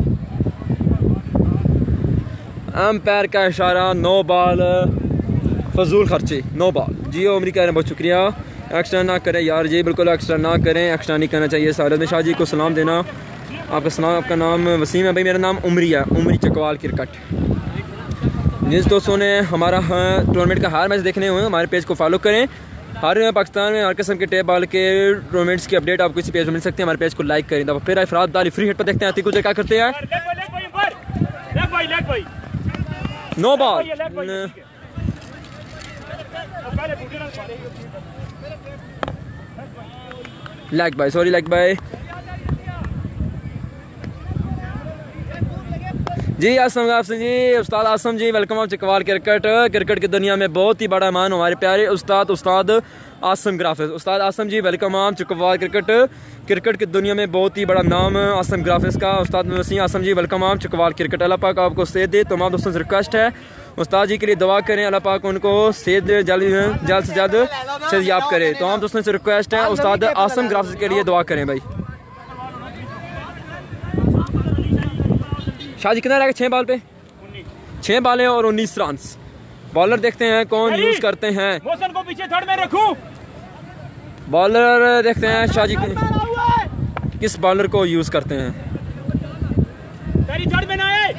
अंपायर का इशारा नो बॉल फजूल खर्ची नो बॉल। जियो अमरीका ने बहुत शुक्रिया। एक्स्ट्रा ना करें यार जी बिल्कुल एक्स्ट्रा ना करें एक्स्ट्रा नहीं करना चाहिए। सारद शाह जी को सलाम देना। आपका सलाम आपका नाम वसीम है भाई मेरा नाम उमरी है उमरी चकवाल क्रिकेट। जिस दोस्तों ने हमारा टूर्नामेंट का हर मैच देखने हुए हमारे पेज को फॉलो करें। हर पाकिस्तान में हर किस्म के टेप बॉल के टूर्नामेंट्स की अपडेट आपको इसी पेज पर मिल सकती है। हमारे पेज को लाइक करें। तो फिर इफराद दाली फ्री हिट पर देखते हैं कुछ क्या करते हैं। No ball leg bye sorry leg bye जी। आसम आपसे जी उस्ताद आसम जी वेलकम आप चकवाल क्रिकेट की दुनिया में बहुत ही बड़ा मान हमारे प्यारे उस्ताद आसम ग्राफिक्स। उस्ताद आसम जी वेलकम आप चकवाल क्रिकेट की दुनिया में बहुत ही बड़ा नाम आसम ग्राफिक्स का। उस्ताद वसीम आसम जी वेलकम आप चकवाल क्रिकेट। अल्लाह पाक आपको सेहत दे। तमाम दोस्तों से रिक्वेस्ट है उस्ताद जी के लिए दुआ करें। अल्लाह पाक उनको सेहत जल्द से जल्द सेहतयाब करे। तमाम दोस्तों से रिक्वेस्ट है उस्ताद आसम ग्राफिक्स के लिए दुआ करें भाई। शाह जी कितना रहेगा? 6 बॉल पे 6 बॉलें और 19 रन। बॉलर देखते हैं कौन यूज करते हैं। मोशन को पीछे थर्ड में रखूं। बॉलर देखते हैं शाह जी किस बॉलर को यूज करते हैं। थर्ड में ना आए।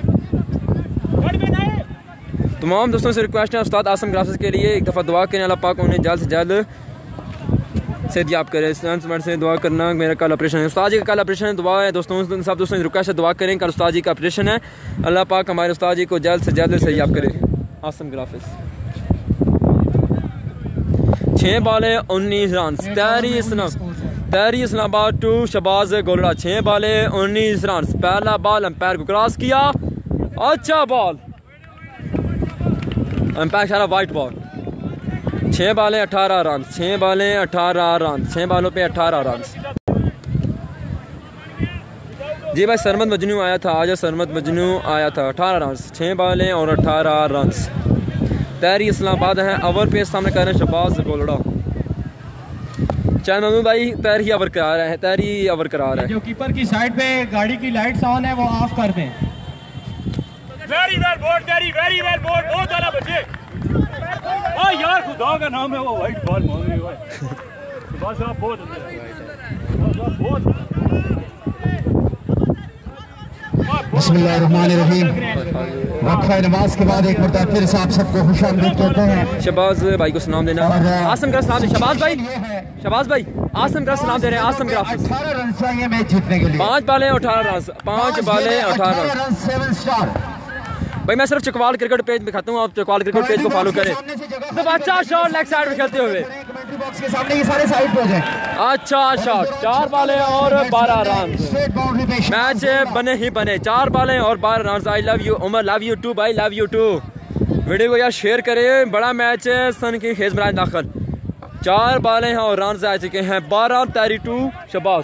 तमाम दोस्तों से रिक्वेस्ट है उस्ताद आसम ग्राफिक्स के लिए एक दफ़ा दुआ करें। अल्लाह पाक उन्हें जल्द से जल्द सेहतयाब करे। से दुआ करना। मेरा कल ऑपरेशन है उस्ताद जी का कल ऑपरेशन है। दुआ है दोस्तों सब दोस्तों से रिक्वेस्ट है दुआ करें। कल उस्ताद जी का ऑपरेशन है। अल्लाह पाक हमारे उस्ताद जी को जल्द से जल्द सेहतयाब करे। आसम ग्राफिक्स 6 बॉलें 19 रन। तहरी इस्लामाबाद टू शबाज गोलड़ा 6 बॉलें 19 रन। पहला बॉल अंपायर को क्रॉस किया। अच्छा बॉल अंपायर इशारा वाइट बॉल। 6 बॉलें 18 रन 6 बॉलें 18 रन 6 बॉलों पे 18 रन। जी भाई सरमद मजनू आया था आज। सरमद मजनू आया था 18 रन 6 बॉलें और 18 रन। तहरी इस्लामाबाद है ओवर पे सामने कर रहे हैं शबाज गोलड़ा। चाहे ममू भाई तहरी ओवर करा रहे हैं। तहरी ओवर करा रहे हैं। जो कीपर की साइड पे गाड़ी की लाइट्स ऑन है वो ऑफ कर दें। Very well bowled very well bowled. बहुत ज्यादा बचे। ओ यार खुदा का नाम है वो वाइट बॉल मांग रही है। बस आप बहुत बिस्मिल्लाहिर्रहमानिर्रहीम। वक्फा नमाज के बाद एक मरतबा फिर से आप सबको खुशामदीद कहते हैं। शबाज भाई को सलाम देना। आसम का सलाम शबाज भाई आसम का सलाम दे रहे हैं। आसम का 18 रन चाहिए मैच जीतने के लिए। 5 बॉलें 18 रन 5 बॉलें 18 रन। 7 स्टार भाई मैं सिर्फ चकवाल क्रिकेट पेज में खाता हूँ। आप चकवाल क्रिकेट पेज को फॉलो करें। तो अच्छा शॉट लेग साइड में खेलते हुए बॉक्स के सामने ये सारे साइड पे हो जाए। अच्छा शॉट 4 बॉलें और 12 रन। मैच बने ही बने 4 बॉलें और 12 run. I love you Umar love you too भाई लव यू टू। वीडियो को यार शेयर करें। बड़ा मैच है सन की खेज मराज दाखिल 4 बॉलें हैं और रन आ चुके हैं 12 तैरी टू शबाज।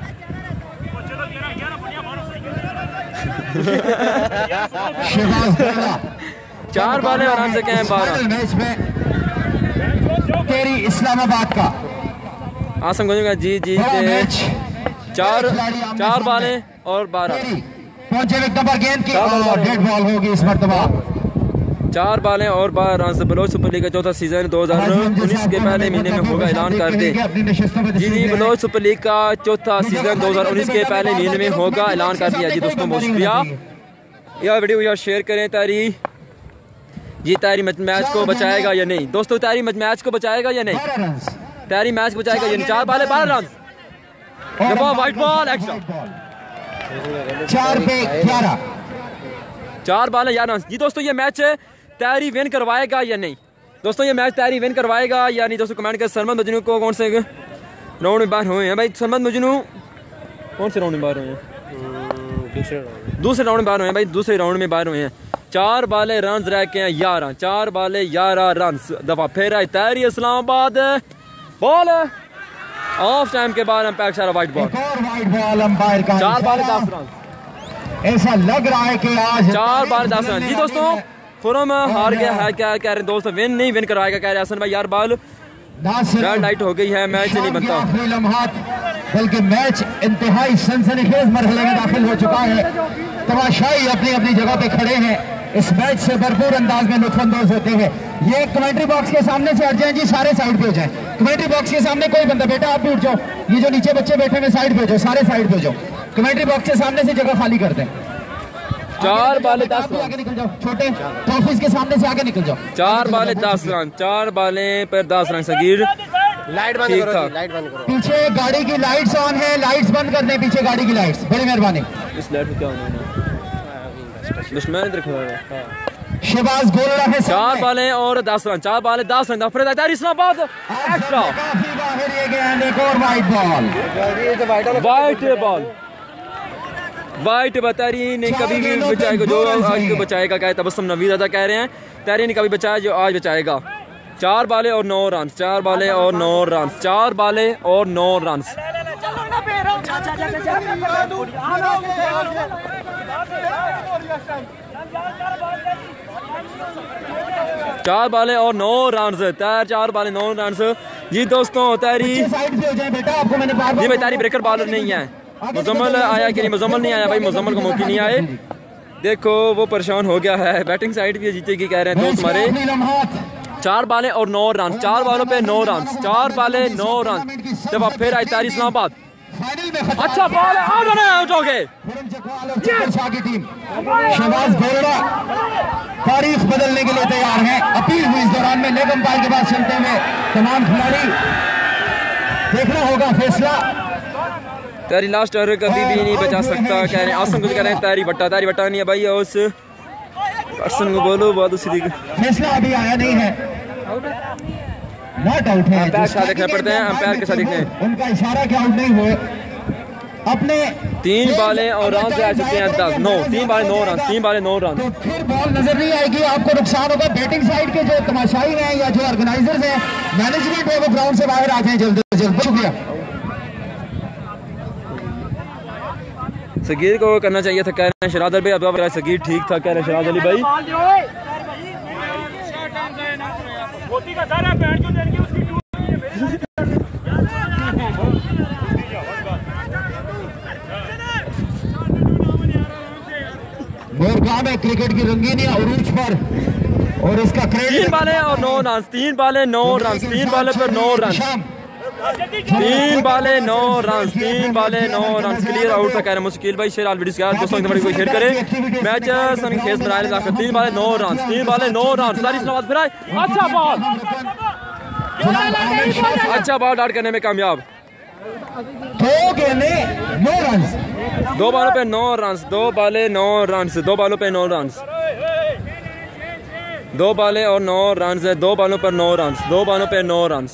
शहबाज 4 बॉलें और रन से हैं 12 मैच में तेरी इस्लामाबाद का आसम गंज जी 4 बॉलें और 12 पहुंचे विकेट नंबर गेंद की और डेड बॉल होगी इस मरतबा। 4 बालें और 12 रन। बलोच सुपर लीग का चौथा सीजन 2019 के पहले महीने में होगा, ऐलान कर दे। जी बलोच सुपर लीग का चौथा सीजन 2019 के पहले महीने में होगा, ऐलान कर दिया जी दोस्तों। बहुत शुक्रिया, यह वीडियो यार शेयर करें। तारी जी तारी मैच को बचाएगा या नहीं दोस्तों? तारी मैच को बचाएगा या नहीं? तारी मैच को बचाएगा या नहीं? 4 बालें 12 रन, वाइट बॉल एक्स्ट्रा। 4 पे 11, 4 बालें 11 रन। जी दोस्तों ये मैच तारी विन करवाएगा या नहीं दोस्तों? ये मैच तारी विन करवाएगा या नहीं दोस्तों? कमेंट कर। सरमद मजनू को कौन से राउंड में बाहर हुए हैं भाई? सरमद मजनू कौन से राउंड में बाहर हुए हैं? दूसरे राउंड में बाहर हुए हैं भाई, दूसरे राउंड में बाहर हुए हैं। 4 बाले रन रह के हैं 11, 4 बाले 11 रन। दफा फिर आई तैयारी इस्लामाबाद, बॉल ऑफ टाइम के बाद अंपायर सारा wide ball. Wide ball umpire का 4 बाले 10 रन। ऐसा लग रहा है कि आज 4 बाले 10 रन। जी दोस्तों खुरम हार गया है, क्या कह रहे हैं दोस्त? विन नहीं विन कराएगा कह रहे हसन भाई। यार बॉल रेड लाइट हो गई है, मैच नहीं बनता। बल्कि मैच इंतहाई सनसनीखेज मरहले में दाखिल हो चुका है। तमाशाई अपनी अपनी जगह पे खड़े हैं, इस मैच से भरपूर अंदाज में लुत्फानंदोज होते हैं। ये कमेंट्री बॉक्स के सामने से हट जाएं जी, सारे साइड पे हो जाएं। कमेंट्री बॉक्स के सामने कोई बंदा, बेटा आप भी उठ जाओ, ये जो नीचे बच्चे बैठे हैं साइड पे हो जाओ, सारे साइड पे हो जाओ। कमेंट्री बॉक्स के सामने से जगह खाली कर दें। 4 बाले 10 रन, आगे निकल जाओ, छोटे ट्रॉफीज के सामने से आगे निकल जाओ। 4 बाले 10 रन, 4 बाले पर 10 रन। सगीर लाइट बंद करो जी, लाइट बंद करो। पीछे गाड़ी की लाइट्स ऑन है, लाइट्स बंद कर दें पीछे गाड़ी की लाइट्स, बड़ी मेहरबानी। इस लाइट में क्या होना है? दुश्मन इधर खड़ा है। शहबाज गोलड़ा है 4 बालें और 10 रन, 4 बालें 10 रन। फिर इस्लामाबाद एक्स्ट्रा, काफी बाहर ये गया, एक और wide ball. Wide ball, wide बतारी ने कभी भी बचाएगा जो आज को बचाएगा, कहे तबस्सुम नवीद अदा कह रहे हैं। तारी ने कभी बचाया जो आज बचाएगा। 4 बालें और 9 रन, 4 बालें और 9 रन, 4 बालें और 9 रन। 4 बालें और 9 रन, 4 बालें 9 रन। जी दोस्तों तारी साइड पे हो जाए बेटा, आपको मैंने बार-बार जी भाई तारी ब्रेकर बॉलर नहीं है। मुजम्मल आया कि नहीं? मुजम्मल नहीं आया भाई, मुजम्मल को मौके नहीं आए। देखो वो परेशान हो गया है, बैटिंग साइड भी जीतेगी कह रहे हैं दोस्त हमारे। 4 बालें और 9 रन, 4 बालों पे 9 रन, 4 बालें 9 रन। जब फिर आई तारी इस्लामाबाद, अच्छा बॉल आउट हो गए। शहबाज गोलड़ा तारीख बदलने के लिए तैयार हैं। अपील हुई इस दौरान में लेग अंपायर के पास चलते हुए तमाम खिलाड़ी, देखना होगा फैसला। तारी लास्ट ओवर कभी भी नहीं बचा सकता कह रहे हैं। आसन को कह रहे हैं तारी बट्टा नहीं है भाई, और उस पर्सन को बोलो बहुत उसी फैसला अभी आया नहीं है, नॉट आउट है। अंपायर के साथ देखना पड़ते हैं, अंपायर के साथ देखते हैं। उनका इशारा के आउट नहीं हुए अपने 3 बालें और रन से आ चुके हैं 10, 9, 3 बालें 9 रन, 3 बालें 9 रन। तो फिर बॉल नजर नहीं आएगी, आपको नुकसान होगा। बैटिंग साइड के जो तमाशाई हैं या जो ऑर्गेनाइजर्स हैं, मैनेजमेंट है, वो ग्राउंड से बाहर आ जाए जल्द से जल्द। शुक्रिया। सगीर को करना चाहिए था कह रहे हैं शराद अली भाई। अब सगीर ठीक था कह रहे हैं शराद अली भाई। मोरगांव में क्रिकेट की रंगीनी अरूज पर, और इसका 3 बालें और 9 रन, 3 बालें 9 रन, 3 बालें पर 9 रन, 3 बालें 9 रन, 3 बालें 9 रन। क्लियर आउट था कह रहे मुश्किल भाई। शेर ऑल वीडियो दोस्तों को शेयर करें। मैच सन खेस में आए 3 बालें 9 रन, 3 बालें 9 रन। सारी इस्लामाबाद फिर आए, अच्छा बॉल, अच्छा बॉल डाउट करने में कामयाब। 2 गेंदे 9 रन, 2 बालों पे 9 रन, 2 बालें 9 रन, 2 बालों पे 9 रन, 2 बालें और 9 रन, 2 बालों पर 9 रन, 2 बालों पे 9 रन।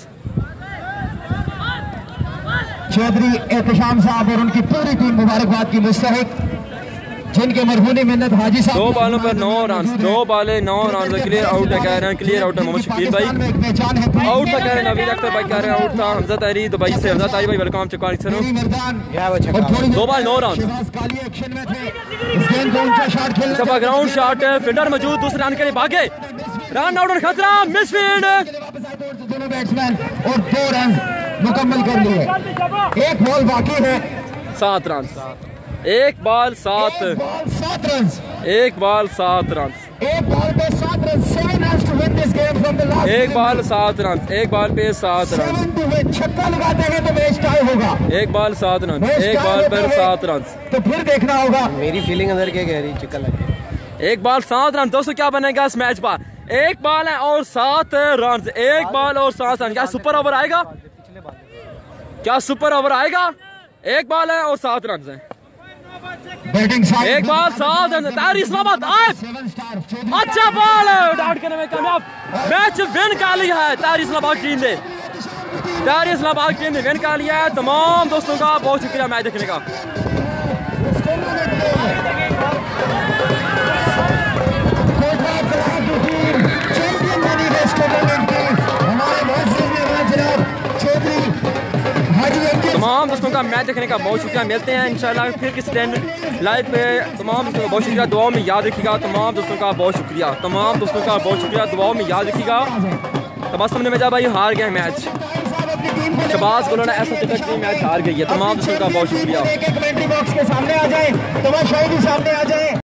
चौधरी एहतशाम साहब और उनकी पूरी टीम मुबारकबाद की मुस्तहिक, जिनके मरहूनी मिन्नत हाजी साहब। 2 बालों पर 9 रन, 2 बालें 9 रन। क्लियर आउट है कह रहे हैं, क्लियर आउट है मोहम्मद शकील भाई। आउट था कह रहे हैं नवीद अख्तर भाई कह रहे हैं आउट था। हमजा तारी दुबई से, हमजा तारी भाई वेलकम चुका। 2 बाल 9 रन। ग्राउंड शॉट, फील्डर मौजूद, दूसरे रन के लिए भागे, रन आउट और खतरा, मिसफील्ड। दोनों बैट्समैन और 2 रन मुकम्मल कर लिए। एक बॉल बाकी है, 7 रन, एक बॉल 7 रन, एक बॉल 7 रन, एक बॉल पे 7 रन से एक बॉल 7 रन, एक बॉल पे 7 रन, छक्का लगाते हैं तो मैच टाई होगा। एक बॉल 7 रन, एक बॉल पर 7 रन। तो फिर देखना होगा। मेरी फीलिंग अंदर क्या कह रही, चक्कर लग गया। एक बॉल 7 रन। दोस्तों क्या बनेगा इस मैच पर? एक बॉल है और 7 रन, एक बॉल और 7 रन। क्या सुपर ओवर आएगा? क्या सुपर ओवर आएगा? एक बॉल है और 7 रन है। बैटिंग एक बॉल 7 रन। तारी इस्लामाबाद आज अच्छा बॉल आउट करने में कामयाब, मैच विन कर लिया है तारी इस्लामाबाद टीम ने। तारी इस्लामाबाद टीम ने विन कर लिया है। तमाम दोस्तों का बहुत शुक्रिया मैच देखने का। तमाम दोस्तों का मैच देखने का बहुत शुक्रिया। मिलते हैं इंशाल्लाह फिर किसी दिन लाइव पे। तमाम दोस्तों का बहुत शुक्रिया, दुआओं में याद रखिएगा। तमाम दोस्तों का बहुत शुक्रिया, तमाम दोस्तों का बहुत शुक्रिया, दुआओं में याद रखिएगा। तबस्सुम ने मेजा भाई हार गए मैच, शहबाज गुल ने ऐसा टिकट की मैच हार गई है। तमाम दोस्तों का बहुत शुक्रिया। कमेंट्री बॉक्स के सामने आ जाए, तमाशाई भी सामने आ जाए।